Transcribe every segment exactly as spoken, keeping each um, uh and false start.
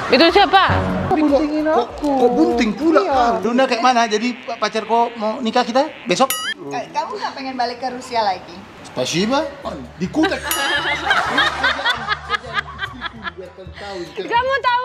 Itu siapa? Buntingin aku. Kok bunting pula? Iya. Ah, Luna kayak mana? Jadi pacar kau mau nikah kita besok? Kamu nggak pengen balik ke Rusia lagi? Spasiba. Dikutek. Kamu tahu?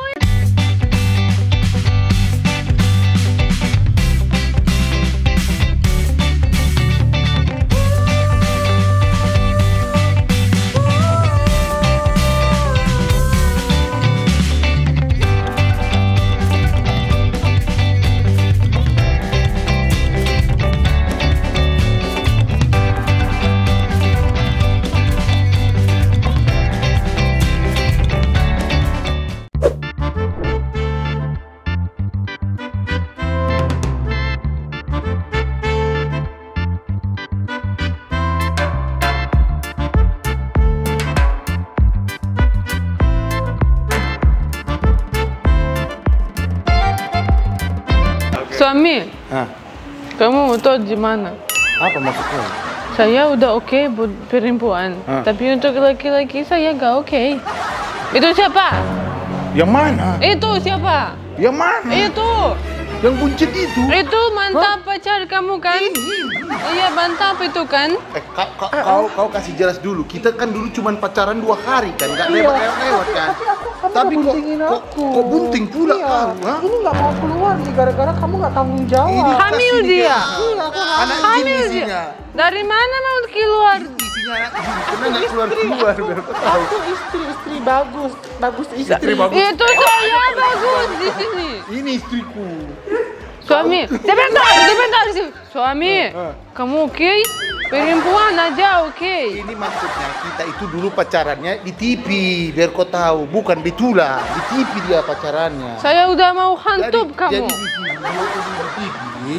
Suami, Hah? kamu tahu di mana? Apa maksudnya? Saya udah oke buat perempuan, Hah? tapi untuk laki-laki saya gak oke. Itu siapa? Yang mana? Itu siapa? Yang mana? Itu, Yang buncit itu? itu mantap pacar kamu kan? Iya mantap itu kan? Eh, ka, ka, kau, kau kasih jelas dulu. Kita kan dulu cuma pacaran dua hari kan, nggak lewat-lewat kan. Kamu Tapi kok, buntingin kok, aku. kok bunting pula Iya. kau? Hah? Ini nggak mau keluar nih gara-gara kamu nggak tanggung jawab. Ini Hamil kasih dia. kau. Iya, aku Anak jin Hamil isinya. dia. Dari mana mau keluar? Isinya anak jin. Karena nggak keluar-keluar. biar kau tahu. Aku istri istri bagus, bagus istri. Istri bagus. Itu saya bagus di sini. Ini istriku. Suami, sebentar, sebentar. Suami, Eh, eh. kamu oke? Perempuan aja oke. Ini maksudnya kita itu dulu pacarannya di T V, biar kau tahu. Bukan betula, di T V dia pacarannya. Saya udah mau hantup Jadi- kamu. Jadi di sini, waktu di T V,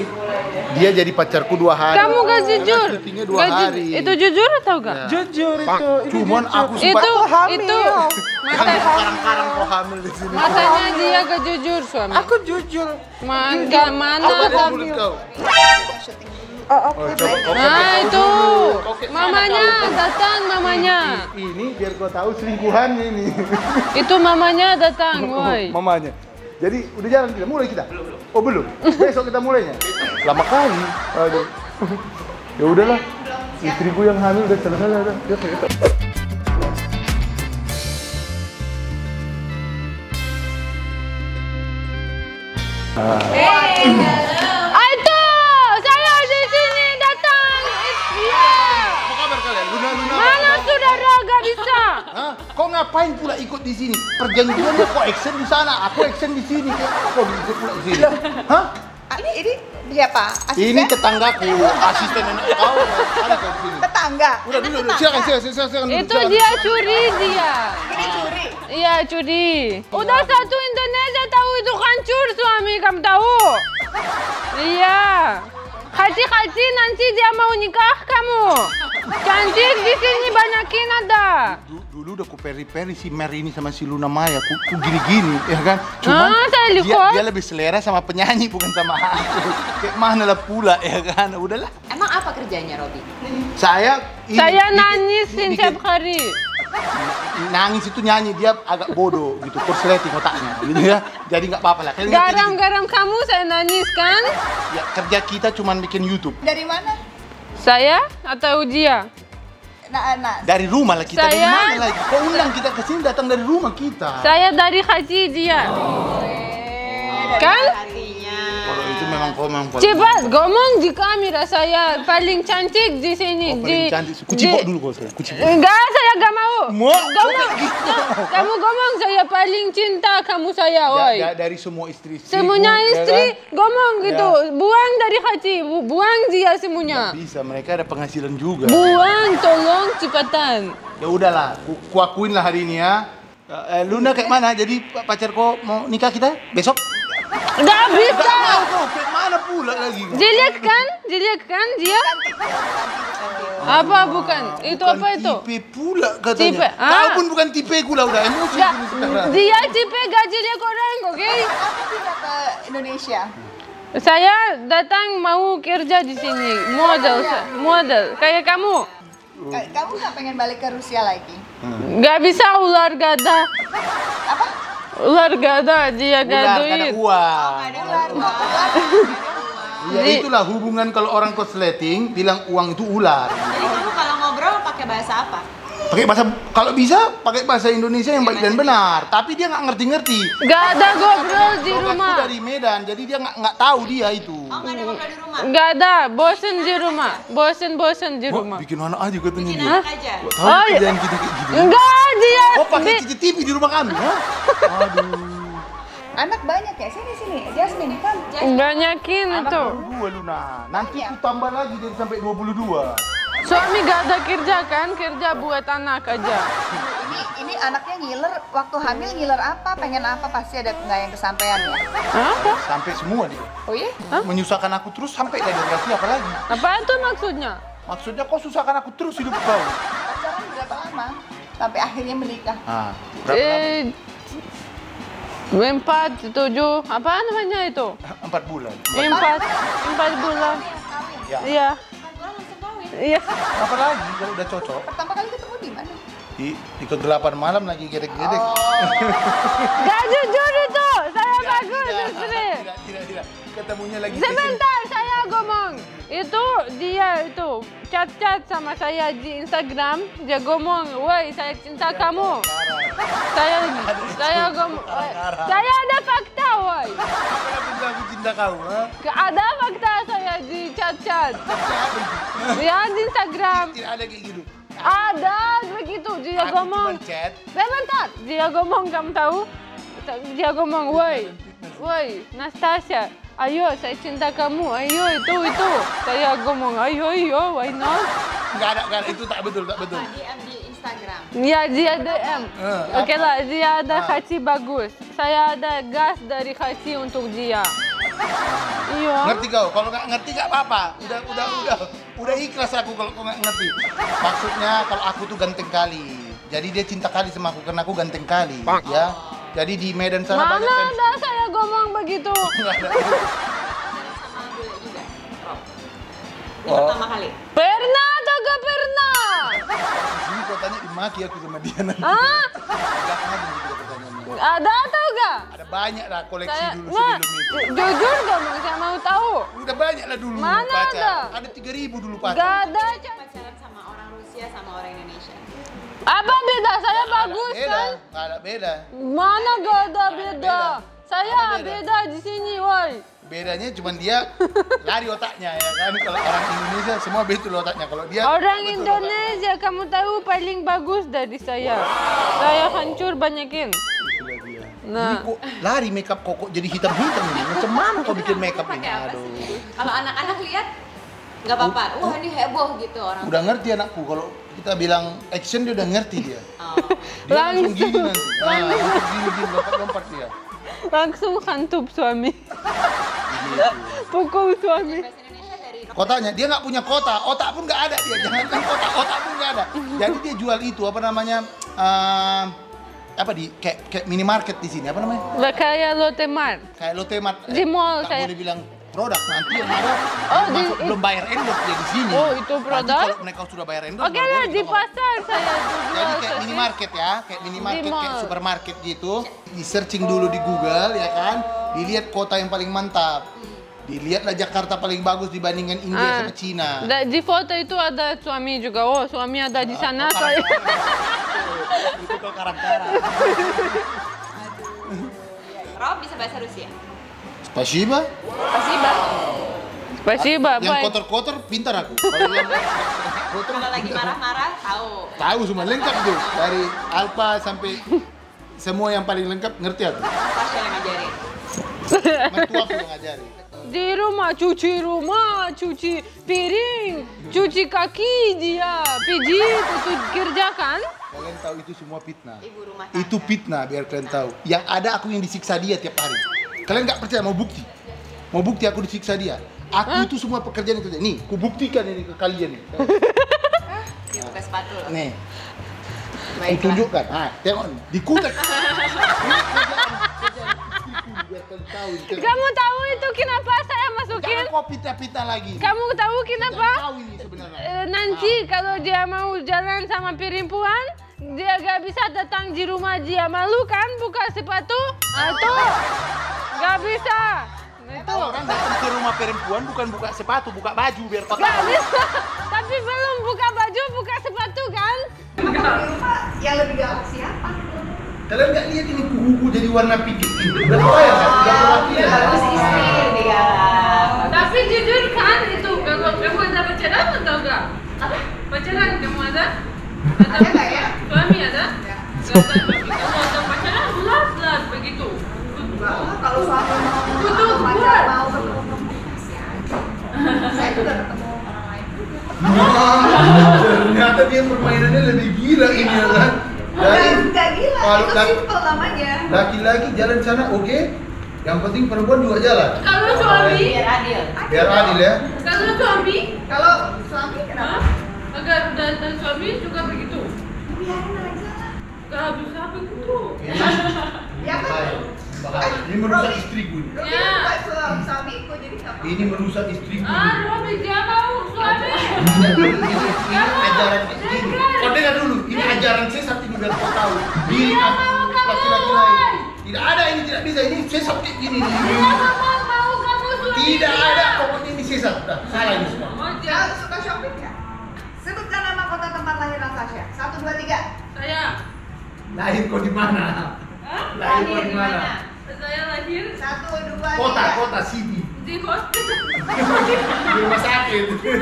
dia jadi pacarku dua hari. Kamu gak Karena jujur. syutingnya dua Gak ju- hari. Itu jujur atau gak? Ya. Jujur Pak, itu. ini cuman jujur. aku sempat Itu, hamil. itu. Jangan Masa, sekarang-karang kau hamil di sini. masanya dia gak jujur suami. Aku jujur. Man, gak mana Apa ada. mulut kau? Ah, oke. Oh, coba, kau Nah kau itu, dulu. Kau kayak mana mamanya kau? datang mamanya. Ini biar kau tahu selingkuhan ini. Itu mamanya datang, woi. Mamanya. Jadi udah jalan kita, mulai kita. Oh belum. Besok kita mulainya. Lama kali. Aduh. Ya udahlah. Istriku yang hamil udah selesai udah. Yuk, yuk. Ah, itu, saya di sini datang. Iya. Apa kabar kalian? Luna Luna. Mana saudara gak bisa? Hah? Kau ngapain pula ikut di sini? Perjanjiannya kok action di sana, aku action di sini. Kok ikut pula di sini? Hah? Ah, ini ini siapa? Ini Asisten? tetanggaku, asisten nenek kau. Ada kau di sini. Tetangga. Udah dulu, dulu. Silakan, silakan, silakan, silakan. dulu, Itu silakan. dia curi dia. Ini curi. Iya curi. Udah satu Indonesia tahu itu hancur suami kamu tahu. Iya. Hati-hati nanti dia mau nikah kamu. Cantik di sini banyakin ada. Du- Dulu udah ku peri-peri si Mer ini sama si Luna Maya, ku, ku gini-gini, ya kan? Cuman Ah, saya dia, lihat. dia lebih selera sama penyanyi bukan sama aku. Kayak mana lah pula, ya kan? Udahlah. Emang apa kerjanya, Robi? Saya ini, Saya bikin- nangisin bikin- tiap hari. nangis itu nyanyi, dia agak bodoh gitu, korsleting otaknya gitu ya. Jadi nggak apa-apa lah. Kalian ngerti gitu. Garam-garam kamu saya nangis kan? Ya, kerja kita cuman bikin YouTube. Dari mana? Saya atau dia? Nah, nah. Dari rumah lah kita, dari Saya- mana lagi? Kau undang kita ke sini datang dari rumah kita. Saya dari hati dia. Kan? Hatinya. Kalau itu memang kau memang paling- Cepat ngomong di kamera saya paling cantik di sini. Oh, di, paling cantik. Kucipok di- dulu kau saya. Kucipok. Enggak, saya gak mau. Mau? Ngomong. Gitu. Kamu ngomong saya paling cinta kamu saya, woi. Da- da- dari semua istri. Semuanya istri ngomong gitu. Ya. Buang dari hati, bu- buang dia semuanya. Bisa, mereka ada penghasilan juga. Buang, tolong cepatan. Ya udahlah, ku, kuakuin lah hari ini ya. Eh, Luna kayak mana? Jadi pacar kau mau nikah kita besok? Gak bisa. Tahu kau kayak mana pula lagi? Dilihat kan? Dilihat kan dia? Apa bukan? Itu Bukan apa itu? Tipe pula katanya. Tipe, ah. Kau pun bukan tipe ku lah, udah emosi Gak, ini sekarang. dia tipe gajinya orang, oke? Kamu pindah ke Indonesia. Saya datang mau kerja di sini, model, model kayak kamu. Ka- Kamu nggak pengen balik ke Rusia lagi? Gak bisa ular gak ada. Apa? Ular gak ada, dia gak Ular, duit. ada uang. Ada ular, Bang. Ya Jadi itulah hubungan kalau orang konsleting bilang uang itu ular. kamu kalau ngobrol pakai bahasa apa? Pakai bahasa, kalau bisa pakai bahasa Indonesia yang baik dan benar. Tapi dia nggak ngerti-ngerti. Gak ada ngobrol di Logatku rumah. dari Medan, jadi dia nggak nggak tahu dia itu. Oh, nggak ada ngobrol di rumah? Gak ada, bosen di rumah. Bosen-bosen di Wah, rumah. bikin anak aja katanya Bikin dia. anak aja. Wah, tahu Oh, iya. kerjaan kita kayak gitu. Enggak, dia. Oh pakai di- C C T V di rumah kami, hah? Aduh. Anak banyak ya? Sini, sini. Jasmine, kan? Banyakin Anak itu. baru dua Luna. Nanti aku tambah lagi jadi sampai dua puluh dua. Suami gak ada kerja kan, kerja buat anak aja. Ini, ini anaknya ngiler, waktu hamil ngiler apa? Pengen apa? Pasti ada nggak yang kesampaian ya? Apa? Sampai semua dia. Oh iya? Menyusahkan aku terus sampai dari berarti apa lagi? Apa itu maksudnya? Maksudnya kau susahkan aku terus hidup kau. Pacaran berapa lama? Sampai akhirnya menikah. Ah, berapa lama? Eh, empat, tujuh, apa namanya itu? Empat bulan. Empat, empat bulan. Ya. Iya, Bulan langsung kawin. iya. Apa lagi kalau udah cocok? Pertama kali ketemu di mana? Di, di kegelapan malam lagi gedek-gedek. Gak jujur itu, saya Tidak, bagus tidak, istri. Tidak, tidak, tidak. Ketemunya lagi Sebentar, saya ngomong. Itu dia itu chat-chat sama saya di Instagram. Dia ngomong, woi saya cinta kamu. Saya saya ngomong, "Woi, saya ada fakta, woi. Apa aku bilang aku cinta kau? Ha? Ada fakta saya di chat-chat. Ya di Instagram. Tidak ada kayak gitu. Ada begitu dia Aku ngomong. cuma chat. Sebentar, dia ngomong kamu tahu? Dia ngomong, woi, woi, Nastasia, ayo saya cinta kamu, ayo itu itu. Saya ngomong, ayo ayo, why not? Enggak ada, enggak ada. Itu tak betul, tak betul. D M di Instagram. Ya dia D M. Eh, Oke apa? lah, dia ada Ah. hati bagus. Saya ada gas dari hati untuk dia. Iya. Ngerti kau? Kalau nggak ngerti nggak apa-apa. Udah, udah, udah, udah ikhlas aku kalau kau nggak ngerti. Maksudnya kalau aku tuh ganteng kali. Jadi dia cinta kali sama aku karena aku ganteng kali, ya. Jadi di Medan sana Mana banyak fans. ada saya ngomong begitu? Nggak ada. Sama bule juga. Rob. Ini Oh. pertama kali. Pernah atau gak pernah? Di sini kau tanya dimaki aku sama dia nanti. Hah? Nggak ada juga pertanyaannya. Ada atau gak? Ada banyak lah koleksi Saya, dulu nah, sebelum itu. ju- jujur ngomong, saya mau tahu. Udah banyak lah dulu Mana pacar. ada? Ada tiga ribu dulu Gak pacar. ada. Ca- Pacaran sama orang Rusia sama orang Indonesia. Apa beda? Saya bagus Beda, kan? nggak ada beda. Mana gak ada beda? Saya Ada beda. beda di sini, woi. Bedanya cuma dia lari otaknya ya kan. Kalau orang Indonesia semua betul otaknya. Kalau dia Orang betul Indonesia, kamu tahu paling bagus dari saya. Saya hancur banyakin. otaknya. Itulah dia. Ini Nah, kok lari makeup kok kok jadi hitam-hitam ini. Macam mana kau bikin makeup ini? Pakai apa Aduh. sih? Kalau anak-anak lihat nggak apa-apa. Wah ini heboh gitu orang. Udah ngerti anakku kalau kita bilang action dia udah ngerti dia. Oh. Dia langsung Langsung. gini nanti. Nah, langsung gini gini lompat-lompat dia. langsung hantup suami. Begitu. Pukul suami. Bahasa Indonesia dari Rob. Kotanya dia nggak punya kota, otak pun nggak ada dia. Jangankan kota, otak pun nggak ada. Jadi dia jual itu apa namanya? eh, apa di kayak, kayak minimarket di sini apa namanya? Lah kayak Lotte Mart. Kayak Lotte Mart. Di mall nggak saya. boleh bilang produk nanti yang ada. Oh, belum, di- masuk- belum bayar endorse dia di sini. Oh, itu Nanti produk? kalau mereka sudah bayar endorse. Oke baru lah boleh di kita ngomong. pasar saya tuh Jadi jual kayak sosis. minimarket ya, kayak minimarket, Di kayak mall. supermarket gitu. Di searching dulu di Google ya kan, dilihat kota yang paling mantap. Dilihatlah Jakarta paling bagus dibandingkan India Ah. sama Cina. Da- di foto itu ada suami juga. Oh, suami ada di sana. Oh, Saya. karang-karang. Itu kok karang-karang. Rob bisa bahasa Rusia. Spasiba. Spasiba. Spasiba, Yang baik. kotor-kotor pintar aku. Kalau yang kotor Kalau lagi pintar. marah-marah tahu. Tahu semua lengkap tuh. Dari alfa sampai semua yang paling lengkap ngerti aku. Tasya yang ngajarin. Mertua aku yang ngajari. Di rumah cuci rumah, cuci piring, cuci kaki dia, pijit itu kerjakan. Kalian tahu itu semua fitnah. Ibu rumah tangga. Itu fitnah biar kalian tahu. Yang ada aku yang disiksa dia tiap hari. Kalian nggak percaya mau bukti? Mau bukti aku disiksa dia? Aku itu semua pekerjaan yang kerja. Nih, ku buktikan ini ke kalian nih. Dia buka sepatu loh. Nih, ku Baiklah. tunjukkan. Ah, tengok nih, dikutek. Ini kerjaan- kerjaan itu biar kalian tahu. Ini Kamu tahu itu kenapa saya masukin? Jangan kau pita-pita lagi. Kamu tahu kenapa? Jangan tahu ini sebenarnya. Eh, nanti kalau dia mau jalan sama perempuan, dia gak bisa datang di rumah dia, malu kan buka sepatu? Itu gak bisa. Itu Orang datang ke rumah perempuan bukan buka sepatu, buka baju biar kau gak tahu. bisa. Tapi belum buka baju, buka sepatu kan? Di rumah yang lebih galak siapa? Kalian nggak lihat ini kuku jadi warna pink itu? Udah tahu ya kan? Udah perhatian. Bagus istri lebih galak. Tapi jujur kan itu, kalau kamu ada pacaran atau enggak? Apa? Pacaran kamu ada? Ada nggak ya? Suami ada? Ya. Gak ada suami. Kalau ada pacaran, jelas-jelas begitu. Enggak lah, kalau suami mau Betul, mau pacar betul. mau ketemu perempuan kasih aja. Saya juga ketemu orang lain juga. Wah, ternyata dia permainannya lebih gila ini ya kan? Dari Enggak, enggak gila, kalau itu laki- simple namanya. laki-laki jalan sana oke, yang penting perempuan juga jalan. Kalau suami, Biar adil. Biar adil ya. kalau suami, Kalau suami kenapa? Hah? Agar dan, dan suami juga begitu. Biarin aja lah. Gak bisa begitu. Ya kan? Bahaya, bahaya. Ini merusak istriku. ini. Robi Ya. bukan suami suamiku jadi apa? Ini merusak istriku. Ah, Robi dia mau suami. Ini, ini, ini ajaran ini. Kau dengar dulu, ini ajaran sesat ini biar kau tahu. Diri Dia mau kamu. laki-laki lain. Tidak ada ini tidak bisa ini sesat kayak gini. Dia mau mau kamu suami. Tidak dia. ada pokoknya ini sesat. Dah, salah ini semua. Oh, dia. Kau suka shopping ya? Sebutkan nama kota tempat lahir Natasha. Satu, dua, tiga. Saya. Lahir kau di mana? Hah? Lahir kau di mana? Saya lahir Satu, dua, Kota, tiga. kota, city. di hospital. Di rumah sakit.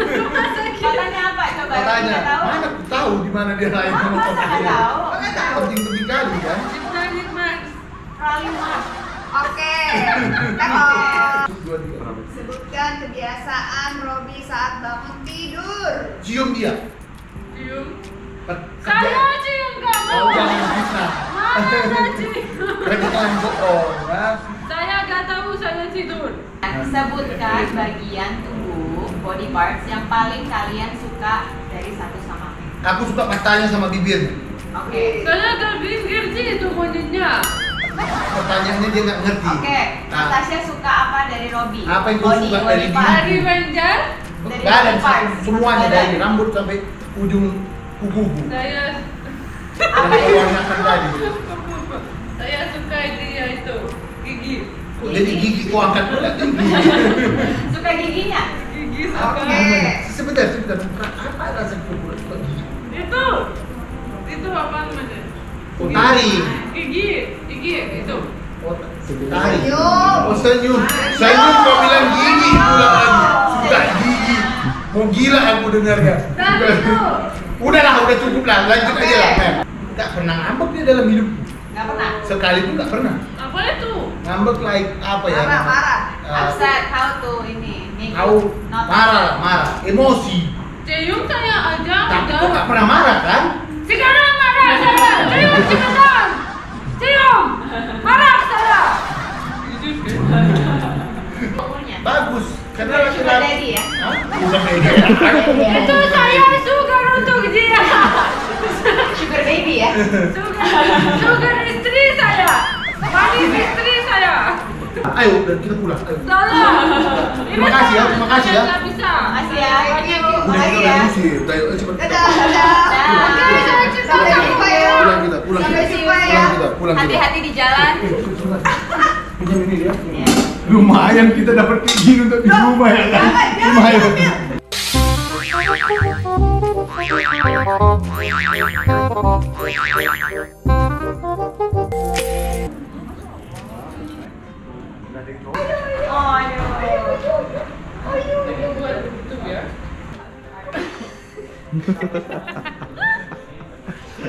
Kotanya apa? Coba Kotanya, kita tahu. mana aku tahu di mana dia lahir Ah, sama masa nggak kotanya. tahu? Nggak tahu. Penting-penting kali kan? Planet Mars. Rally Mars. Oke. Tekon. Dua, tiga. Sebutkan kebiasaan Robi saat bangun tidur. Cium dia. Cium. Per- Saya kerja- cium kamu. Kau jangan fitnah. Mana saya cium? Kerja jangan bohong, ya. Saya gak tahu saya tidur. Sebutkan bagian tubuh body parts yang paling kalian suka dari satu sama lain. Aku suka matanya sama bibirnya. Oke. Saya gak ngerti itu monyetnya. Pertanyaannya dia nggak ngerti. Oke. Nah, Natasha suka apa dari Robi? Apa yang kau Body- suka body dari part. dia? Hari Wenjar. Dari nggak ada body parts. semuanya Badan. dari rambut sampai ujung kuku-kuku. Saya Yang kau warnakan tadi. saya suka dia itu gigi. Jadi gigi kau angkat pula tinggi. Suka giginya? Gigi suka. Oke. Sebentar, sebentar. Apa rasa kuku suka gigi? Itu itu apa namanya? Oh, taring. Gigi, gigi itu. Oh, taring. Senyum. Oh, senyum. Senyum kau bilang gigi pula lagi. Suka gigi. Mau gila aku dengarnya. Dan itu. Udahlah, udah cukup lah. Lanjut Oke. aja lah. Mem. Nggak pernah ngambek dia dalam hidup. Nggak pernah. Sekali pun nggak pernah. Apa itu? Ngambek like apa ya? Marah, marah. Eh, Upset, how to ini? make Kau you not marah, marah, emosi. Cium saya aja. Tapi udah. kau nggak pernah marah kan? Sekarang marah saya. Cium sekarang. Cium. Marah saya. Pokoknya. Bagus. Karena Sugar- sugar laki-laki. daddy ya? Hah? Sugar daddy. Itu saya sugar untuk dia. Sugar baby ya? Sugar, sugar istri saya. Manis istri saya. Ayo, udah kita pulang. Ayo. Salah. Terima kasih ya, terima kasih ya. Nggak bisa. Makasih ya. Thank you. Udah Makasih kita ya. udah usir. Ayo, ayo, cepat. Dadah, dadah. Oke, saya cinta Sampai kamu. jumpa ya. Pulang kita, pulang Sampai kita. jumpa ya. Pulang kita, pulang kita. Hati-hati di jalan. Pinjam ini ya. Ya. Lumayan kita dapat kayak gini untuk di rumah ya kan? Lumayan. Oh, aduh. Buat YouTube ya.